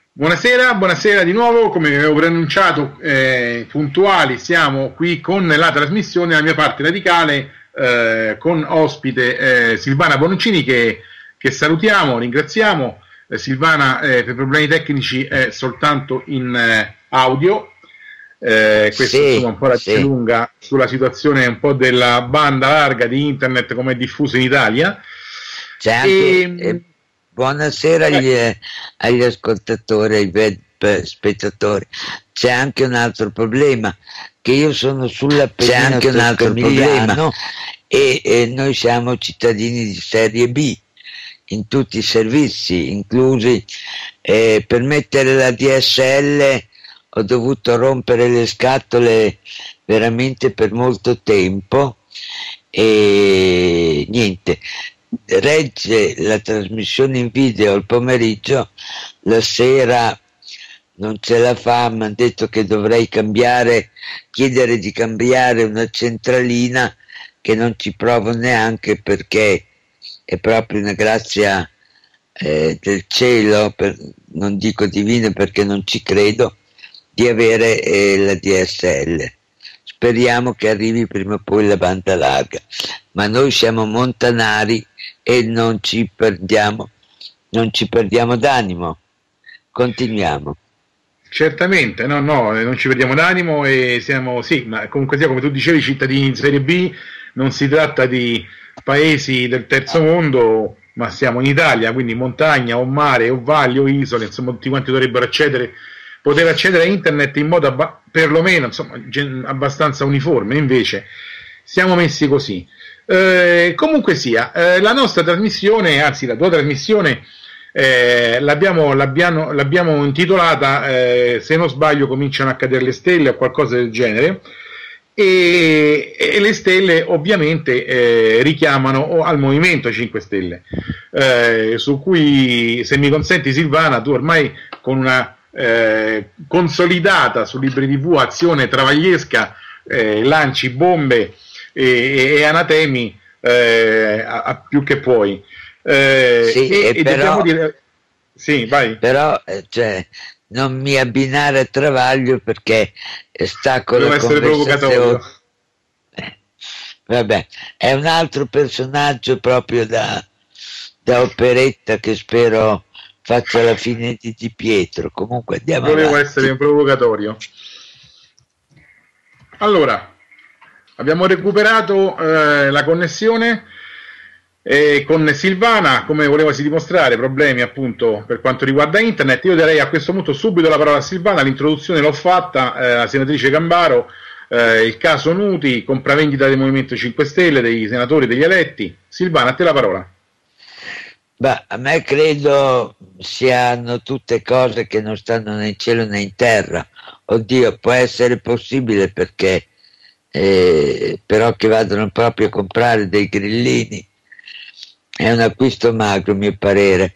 Buonasera, buonasera di nuovo, come avevo preannunciato, puntuali, siamo qui con la trasmissione La mia parte radicale, con ospite Silvana Bononcini che salutiamo, ringraziamo. Silvana per problemi tecnici è soltanto in audio, questo insomma un po' la dice lunga sulla situazione un po' della banda larga di internet come è diffusa in Italia. C'è anche... Buonasera agli ascoltatori, ai web spettatori. C'è anche un altro problema, che io sono sull'Appennino toscano e noi siamo cittadini di serie B in tutti i servizi, inclusi per mettere la DSL ho dovuto rompere le scatole veramente per molto tempo e niente. Regge la trasmissione in video il pomeriggio, la sera non ce la fa, mi hanno detto che dovrei chiedere di cambiare una centralina che non ci provo neanche perché è proprio una grazia del cielo, non dico divina perché non ci credo, di avere la DSL. Speriamo che arrivi prima o poi la banda larga, ma noi siamo montanari e non ci perdiamo d'animo. Continuiamo. Certamente, no, non ci perdiamo d'animo e siamo, sì, ma comunque sia, come tu dicevi, cittadini in Serie B, non si tratta di paesi del terzo mondo, ma siamo in Italia, quindi montagna o mare o valli o isole, insomma tutti quanti dovrebbero poter accedere a internet in modo perlomeno insomma, abbastanza uniforme, invece siamo messi così. Comunque sia, la nostra trasmissione, anzi la tua trasmissione, l'abbiamo intitolata se non sbaglio cominciano a cadere le stelle o qualcosa del genere, e le stelle ovviamente richiamano al Movimento 5 Stelle, su cui, se mi consenti Silvana, tu ormai con una consolidata su Libri TV azione travagliesca lanci bombe e anatemi a più che puoi, e però, sì, vai. Però cioè, non mi abbinare a Travaglio perché sta con la conversazione. Vabbè, è un altro personaggio proprio da operetta che spero faccia la fine di Di Pietro. Comunque andiamo Volevo avanti. essere un provocatorio. Allora, abbiamo recuperato la connessione con Silvana, come volevasi dimostrare, problemi appunto per quanto riguarda internet. Io darei a questo punto subito la parola a Silvana, l'introduzione l'ho fatta, la senatrice Gambaro, il caso Nuti, compravendita del Movimento 5 Stelle, dei senatori, degli eletti. Silvana, a te la parola. Beh, a me credo siano tutte cose che non stanno né in cielo né in terra. Oddio, può essere possibile perché però che vadano proprio a comprare dei grillini è un acquisto magro, a mio parere.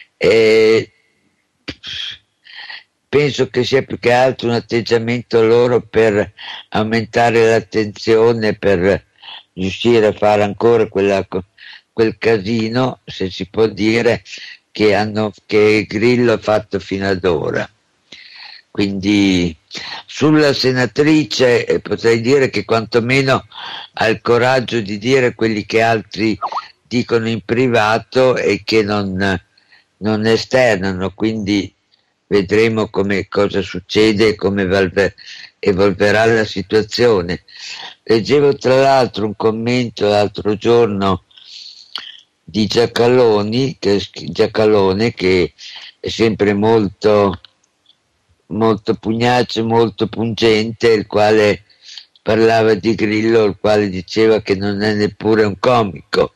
Penso che sia più che altro un atteggiamento loro per aumentare l'attenzione, per riuscire a fare ancora quel casino, se si può dire, che Grillo ha fatto fino ad ora. Quindi sulla senatrice potrei dire che quantomeno ha il coraggio di dire quelli che altri dicono in privato e che non esternano, quindi vedremo cosa succede e come evolverà la situazione. Leggevo tra l'altro un commento l'altro giorno di Giacalone, che è sempre molto pugnace, molto pungente, il quale parlava di Grillo, il quale diceva che non è neppure un comico.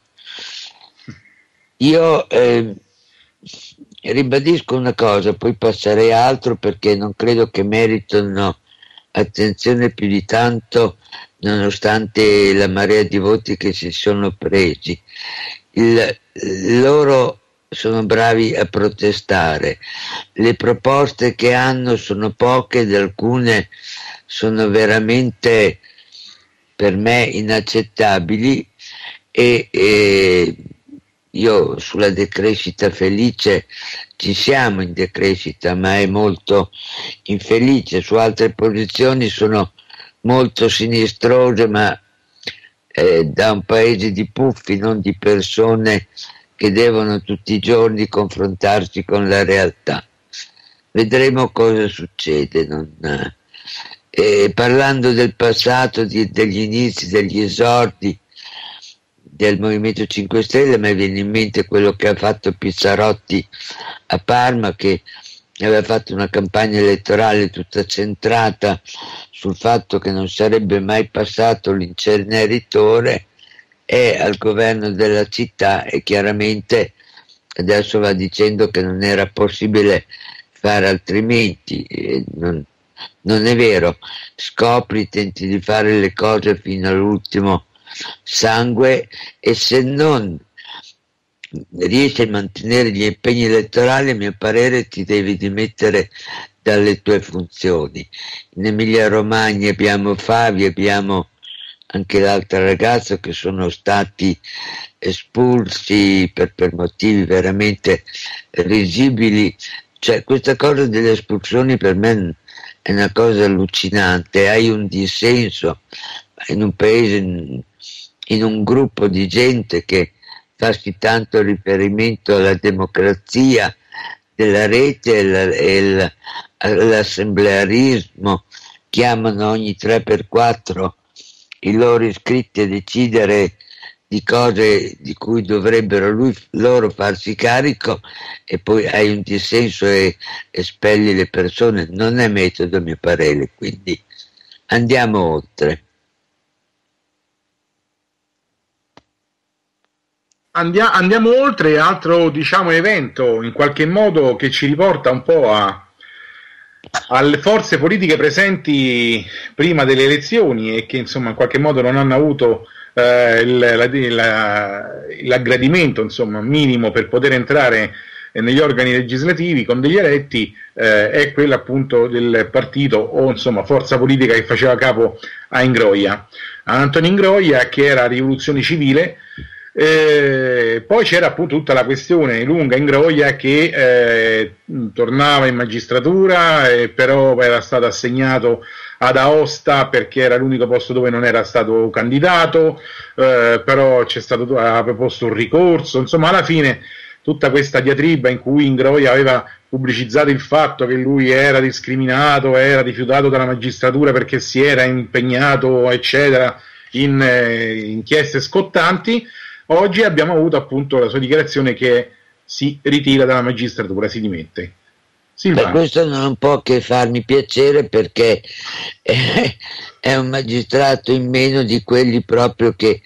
Io ribadisco una cosa, poi passerei a altro perché non credo che meritino attenzione più di tanto, nonostante la marea di voti che si sono presi. Loro sono bravi a protestare, le proposte che hanno sono poche ed alcune sono veramente per me inaccettabili e io sulla decrescita felice ci siamo in decrescita, ma è molto infelice. Su altre posizioni sono molto sinistrose, ma da un paese di puffi, non di persone che devono tutti i giorni confrontarsi con la realtà. Vedremo cosa succede. Parlando del passato, degli inizi, degli esordi del Movimento 5 Stelle, mi viene in mente quello che ha fatto Pizzarotti a Parma, che aveva fatto una campagna elettorale tutta centrata sul fatto che non sarebbe mai passato l'inceneritore, è al governo della città e chiaramente adesso va dicendo che non era possibile fare altrimenti. Non è vero, scopri, tenti di fare le cose fino all'ultimo sangue, e se non riesci a mantenere gli impegni elettorali, a mio parere ti devi dimettere dalle tue funzioni. In Emilia Romagna abbiamo Fabio, abbiamo anche l'altra ragazza che sono stati espulsi per motivi veramente risibili. Cioè, questa cosa delle espulsioni per me è una cosa allucinante. Hai un dissenso in un paese, in un gruppo di gente che fa sì tanto riferimento alla democrazia della rete e all'assemblearismo, chiamano ogni 3x4 i loro iscritti a decidere di cose di cui dovrebbero loro farsi carico, e poi hai un dissenso e espelli le persone. Non è metodo, a mio parere, quindi andiamo oltre. Andiamo oltre. Altro, diciamo, evento in qualche modo che ci riporta un po' alle forze politiche presenti prima delle elezioni e che insomma in qualche modo non hanno avuto l'aggradimento insomma minimo per poter entrare negli organi legislativi con degli eletti, è quella appunto del partito o insomma forza politica che faceva capo a Antonio Ingroia, che era Rivoluzione Civile. Poi c'era appunto tutta la questione lunga Ingroia che tornava in magistratura, però era stato assegnato ad Aosta perché era l'unico posto dove non era stato candidato, però ha proposto un ricorso. Insomma, alla fine tutta questa diatriba in cui Ingroia aveva pubblicizzato il fatto che lui era discriminato, era rifiutato dalla magistratura perché si era impegnato eccetera in inchieste scottanti. Oggi abbiamo avuto appunto la sua dichiarazione che si ritira dalla magistratura, si dimette. Silvano. Questo non può che farmi piacere, perché è un magistrato in meno di quelli proprio che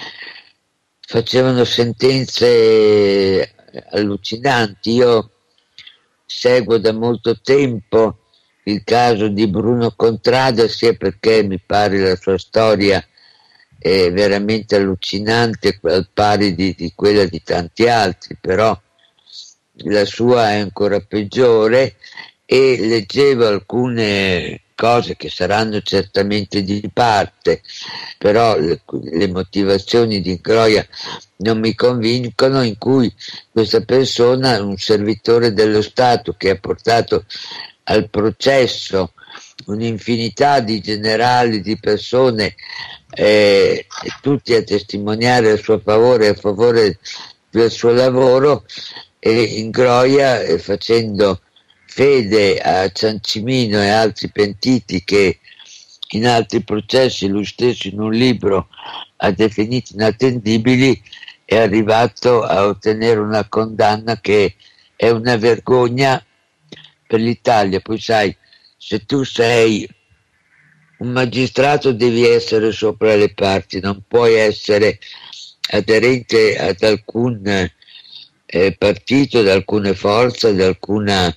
facevano sentenze allucinanti. Io seguo da molto tempo il caso di Bruno Contrada, sia perché mi pare la sua storia è veramente allucinante, al pari di quella di tanti altri, però la sua è ancora peggiore, e leggevo alcune cose che saranno certamente di parte, però le motivazioni di Ingroia non mi convincono, in cui questa persona, un servitore dello Stato che ha portato al processo un'infinità di generali, di persone, tutti a testimoniare a suo favore e a favore del suo lavoro, e Ingroia, facendo fede a Ciancimino e altri pentiti che in altri processi lui stesso in un libro ha definito inattendibili, è arrivato a ottenere una condanna che è una vergogna per l'Italia. Poi sai, se tu sei un magistrato devi essere sopra le parti, non puoi essere aderente ad alcun partito, ad alcuna forza, ad alcuna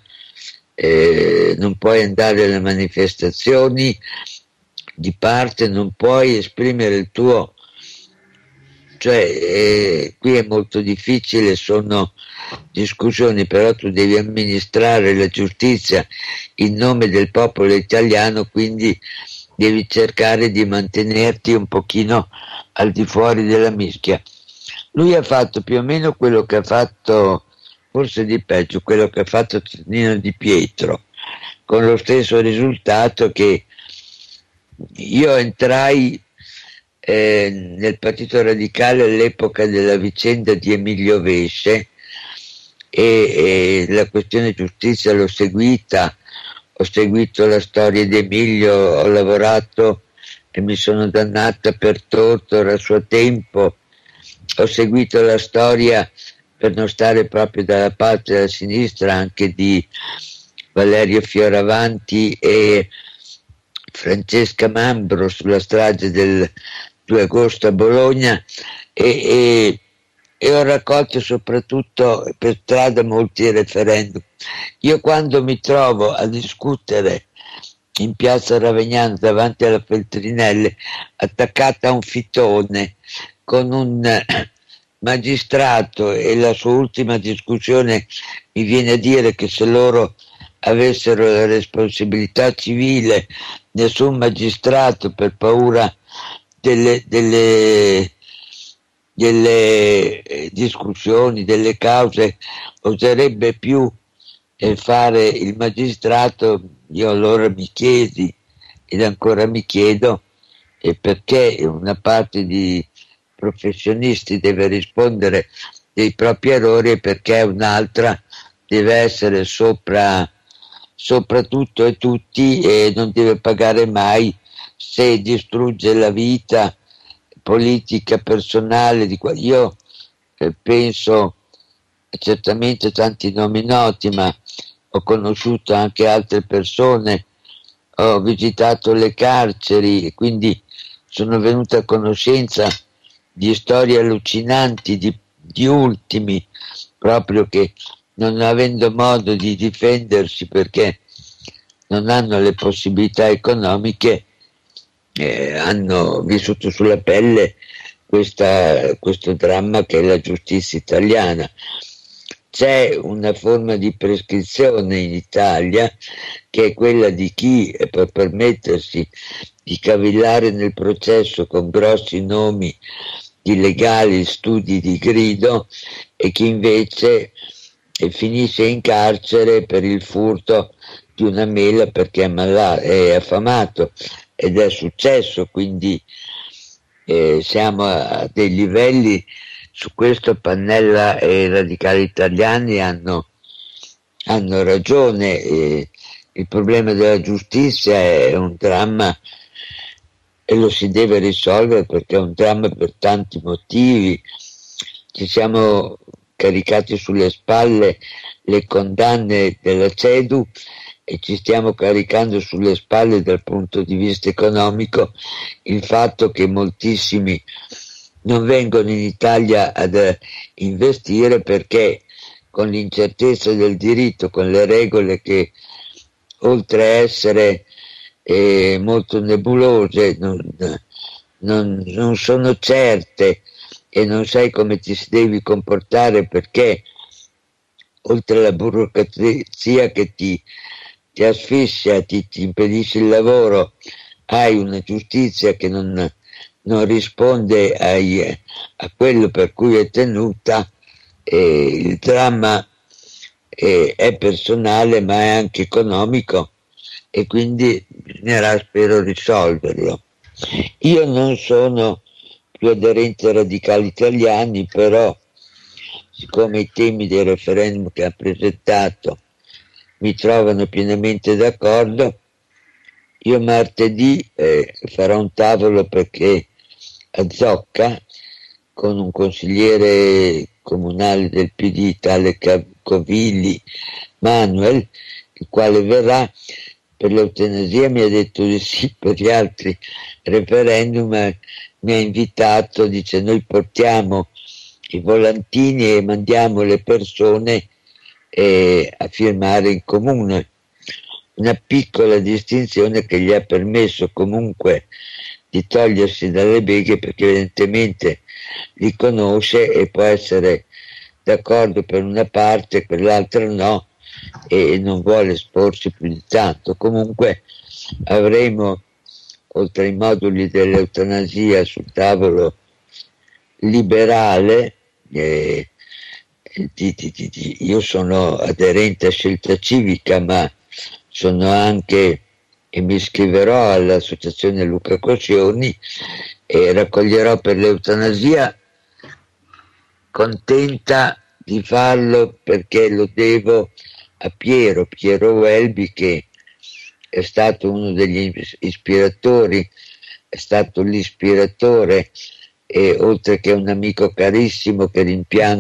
non puoi andare alle manifestazioni di parte, non puoi esprimere il tuo, cioè qui è molto difficile, sono discussioni, però tu devi amministrare la giustizia in nome del popolo italiano, quindi devi cercare di mantenerti un pochino al di fuori della mischia. Lui ha fatto più o meno quello che ha fatto, forse di peggio, quello che ha fatto Nino Di Pietro, con lo stesso risultato che io entrai nel Partito Radicale all'epoca della vicenda di Emilio Vesce e la questione giustizia l'ho seguita, ho seguito la storia di Emilio, ho lavorato e mi sono dannata per Tortora a suo tempo, ho seguito la storia, per non stare proprio dalla parte della sinistra, anche di Valerio Fioravanti e Francesca Mambro sulla strage del 2 agosto a Bologna e ho raccolto soprattutto per strada molti referendum. Io quando mi trovo a discutere in piazza Ravegnano davanti alla Feltrinelli, attaccata a un fitone con un magistrato, e la sua ultima discussione mi viene a dire che se loro avessero la responsabilità civile, nessun magistrato, per paura delle discussioni, delle cause, oserebbe più fare il magistrato. Io allora mi chiesi, ed ancora mi chiedo, perché una parte di professionisti deve rispondere dei propri errori e perché un'altra deve essere sopra tutto e tutti e non deve pagare mai se distrugge la vita politica personale di io penso certamente tanti nomi noti, ma ho conosciuto anche altre persone, ho visitato le carceri e quindi sono venuto a conoscenza di storie allucinanti di ultimi, proprio che non avendo modo di difendersi perché non hanno le possibilità economiche, hanno vissuto sulla pelle questo dramma che è la giustizia italiana. C'è una forma di prescrizione in Italia che è quella di chi può permettersi di cavillare nel processo con grossi nomi di legali studi di grido e chi invece finisce in carcere per il furto di una mela perché è affamato, ed è successo, quindi siamo a dei livelli. Su questo Pannella e i radicali italiani hanno ragione. Il problema della giustizia è un dramma e lo si deve risolvere perché è un dramma per tanti motivi. Ci siamo caricati sulle spalle le condanne della CEDU e ci stiamo caricando sulle spalle dal punto di vista economico il fatto che moltissimi non vengono in Italia ad investire perché con l'incertezza del diritto, con le regole che oltre a essere molto nebulose non sono certe e non sai come ti devi comportare, perché oltre alla burocrazia che ti asfissia, ti impedisce il lavoro, hai una giustizia che non risponde a quello per cui è tenuta. Il dramma è personale ma è anche economico e quindi bisognerà, spero, risolverlo. Io non sono più aderente ai radicali italiani, però siccome i temi dei referendum che ha presentato mi trovano pienamente d'accordo, io martedì farò un tavolo perché a Zocca con un consigliere comunale del PD, tale Covilli Manuel, il quale verrà. Per l'eutanasia mi ha detto di sì, per gli altri referendum mi ha invitato, dice noi portiamo i volantini e mandiamo le persone a firmare in comune. Una piccola distinzione che gli ha permesso comunque di togliersi dalle beghe perché evidentemente li conosce e può essere d'accordo per una parte, per l'altra no, e non vuole esporsi più di tanto. Comunque avremo, oltre ai moduli dell'eutanasia sul tavolo liberale, io sono aderente a Scelta Civica, ma sono anche, e mi iscriverò all'associazione Luca Coscioni e raccoglierò per l'eutanasia, contenta di farlo perché lo devo a Piero Welby, che è stato uno degli ispiratori, è stato l'ispiratore, e oltre che un amico carissimo che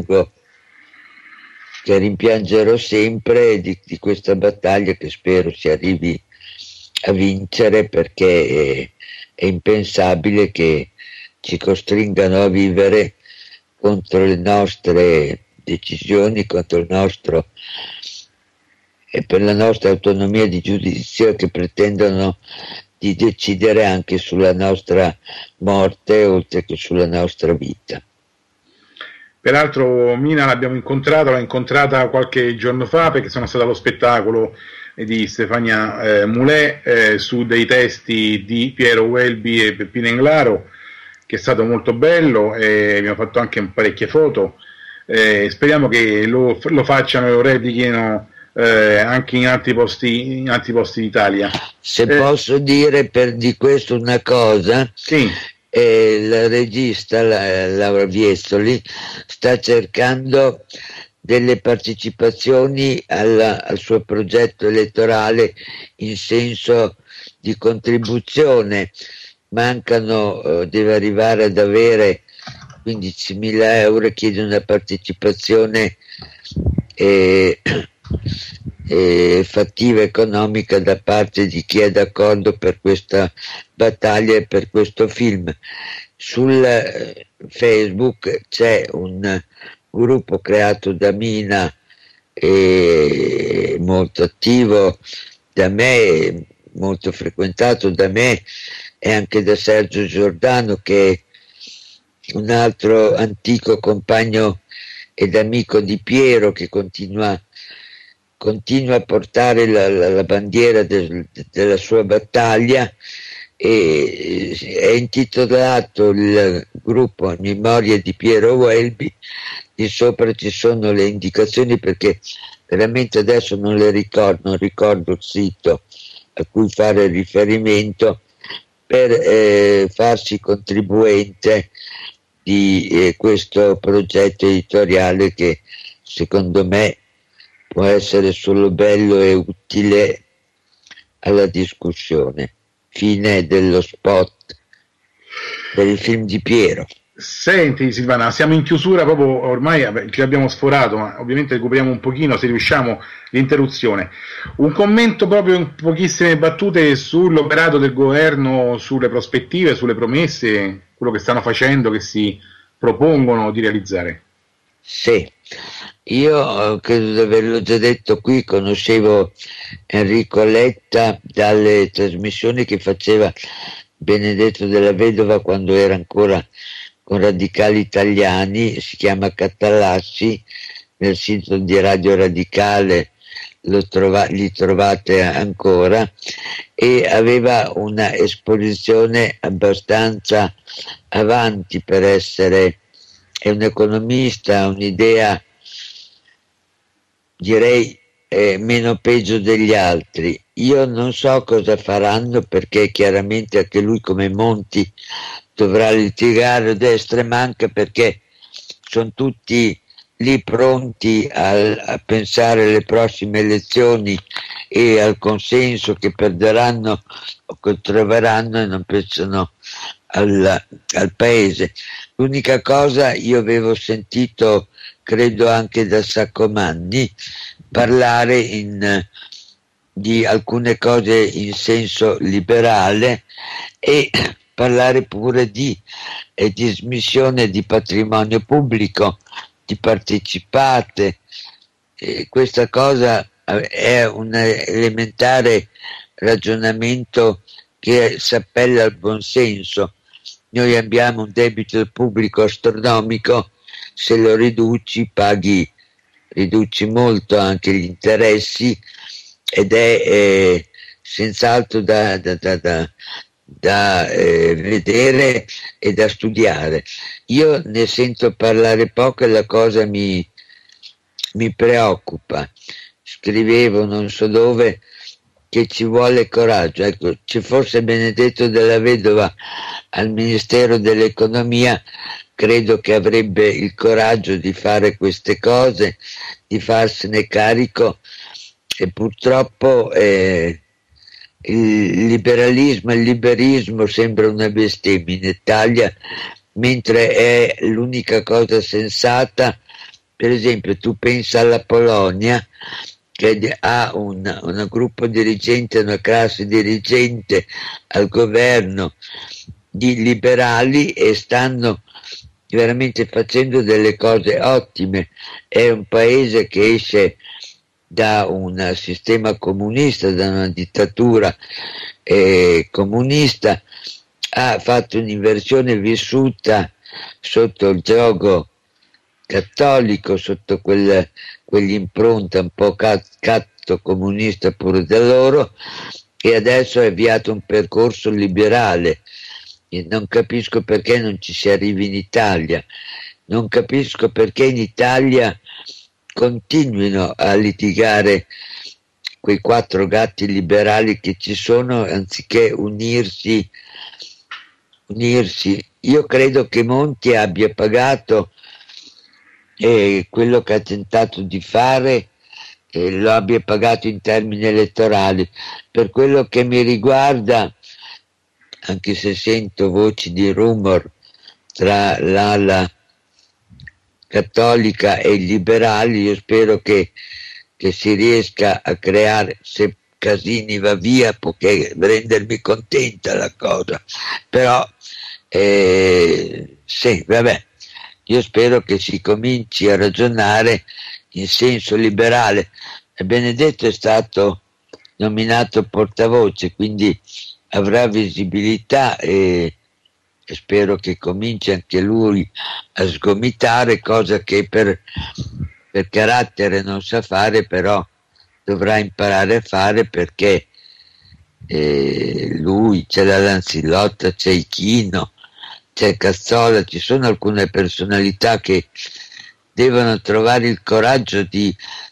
rimpiangerò sempre di questa battaglia, che spero si arrivi a vincere, perché è impensabile che ci costringano a vivere contro le nostre decisioni, contro il nostro e per la nostra autonomia di giudizio, che pretendono di decidere anche sulla nostra morte oltre che sulla nostra vita. Peraltro Mina l'ho incontrata qualche giorno fa, perché sono stato allo spettacolo di Stefania Moulet su dei testi di Piero Welby e Peppino Englaro, che è stato molto bello, e abbiamo fatto anche parecchie foto. Speriamo che lo facciano e lo replichino anche in altri posti d'Italia. Se posso dire di questo una cosa, sì. La regista Laura Viestoli sta cercando delle partecipazioni al suo progetto elettorale in senso di contribuzione. Deve arrivare ad avere 15.000 euro, chiede una partecipazione fattiva economica da parte di chi è d'accordo per questa battaglia e per questo film. Sul Facebook c'è un gruppo creato da Mina, molto attivo da me, molto frequentato da me e anche da Sergio Giordano, che è un altro antico compagno ed amico di Piero, che continua a portare la bandiera della sua battaglia, e è intitolato il gruppo Memoria di Piero Welby. Di sopra ci sono le indicazioni, perché veramente adesso non ricordo il sito a cui fare riferimento per farsi contribuente di questo progetto editoriale, che secondo me può essere solo bello e utile alla discussione. Fine dello spot per il film di Piero. Senti Silvana, siamo in chiusura proprio, ormai ci abbiamo sforato, ma ovviamente recuperiamo un pochino, se riusciamo, l'interruzione. Un commento proprio in pochissime battute sull'operato del governo, sulle prospettive, sulle promesse, quello che stanno facendo, che si propongono di realizzare. Sì, io credo di averlo già detto qui, conoscevo Enrico Letta dalle trasmissioni che faceva Benedetto della Vedova quando era ancora con Radicali Italiani, si chiama Catalassi, nel sito di Radio Radicale li trovate ancora, e aveva una esposizione abbastanza avanti per essere, è un economista, ha un'idea, direi, meno peggio degli altri. Io non so cosa faranno, perché chiaramente anche lui, come Monti, dovrà litigare a destra e manca, perché sono tutti lì pronti a pensare alle prossime elezioni e al consenso che perderanno o che troveranno, e non pensano al paese. L'unica cosa, io avevo sentito, credo anche da Saccomanni, parlare di alcune cose in senso liberale, e parlare pure di dismissione di patrimonio pubblico, di partecipate. Questa cosa è un elementare ragionamento che si appella al buonsenso. Noi abbiamo un debito pubblico astronomico, se lo riduci molto anche gli interessi, ed è senz'altro da da vedere e da studiare. Io ne sento parlare poco e la cosa mi preoccupa. Scrivevo non so dove che ci vuole coraggio. Ecco, ci fosse Benedetto della Vedova al Ministero dell'Economia, credo che avrebbe il coraggio di fare queste cose, di farsene carico, e purtroppo il liberalismo e il liberismo sembra una bestemmia in Italia, mentre è l'unica cosa sensata. Per esempio, tu pensa alla Polonia, che ha un gruppo dirigente, una classe dirigente al governo di liberali, e stanno veramente facendo delle cose ottime. È un paese che esce da un sistema comunista, da una dittatura comunista, ha fatto un'inversione vissuta sotto il gioco cattolico, sotto quell'impronta un po' catto comunista pure da loro, e adesso ha avviato un percorso liberale. E non capisco perché non ci si arrivi in Italia, non capisco perché in Italia continuino a litigare quei 4 gatti liberali che ci sono, anziché unirsi. Io credo che Monti abbia pagato quello che ha tentato di fare, lo abbia pagato in termini elettorali. Per quello che mi riguarda, anche se sento voci di rumor tra l'ala cattolica e i liberali, io spero che si riesca a creare, se Casini va via, può rendermi contenta la cosa, però sì, vabbè, io spero che si cominci a ragionare in senso liberale. E Benedetto è stato nominato portavoce, quindi avrà visibilità, e spero che cominci anche lui a sgomitare, cosa che per carattere non sa fare, però dovrà imparare a fare, perché lui, c'è la Lanzillotta, c'è Ichino, c'è Cazzola, ci sono alcune personalità che devono trovare il coraggio di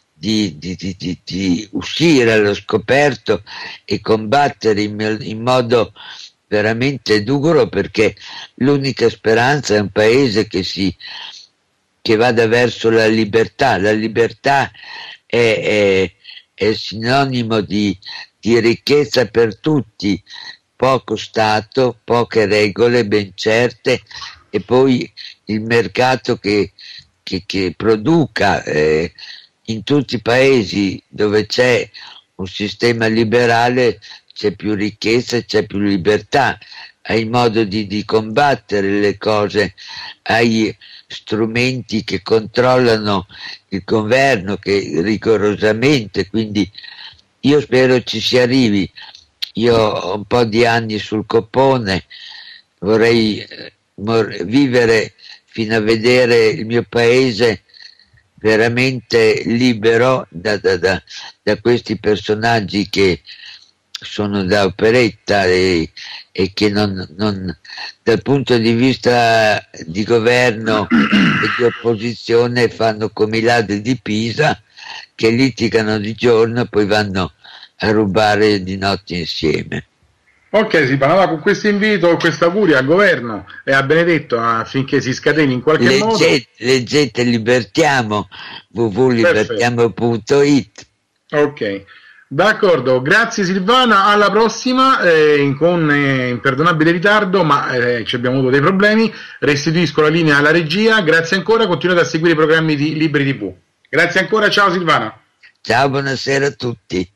uscire allo scoperto e combattere in modo veramente duro, perché l'unica speranza è un paese che vada verso la libertà. La libertà è sinonimo di ricchezza per tutti, poco Stato, poche regole ben certe, e poi il mercato che produca. In tutti i paesi dove c'è un sistema liberale c'è più ricchezza, c'è più libertà, hai modo di combattere le cose, hai strumenti che controllano il governo, che rigorosamente, quindi io spero ci si arrivi. Io ho un po' di anni sul coppone, vorrei vivere fino a vedere il mio paese veramente libero da questi personaggi che sono da operetta e che non dal punto di vista di governo e di opposizione fanno come i ladri di Pisa, che litigano di giorno e poi vanno a rubare di notte insieme. Ok, si parlava con questo invito, questa augurio al governo e a Benedetto affinché si scateni in qualche modo. Leggete Libertiamo, www.libertiamo.it. Ok, d'accordo, grazie Silvana, alla prossima, con imperdonabile ritardo, ma ci abbiamo avuto dei problemi. Restituisco la linea alla regia, grazie ancora, continuate a seguire i programmi di Liberi TV. Grazie ancora, ciao Silvana. Ciao, buonasera a tutti.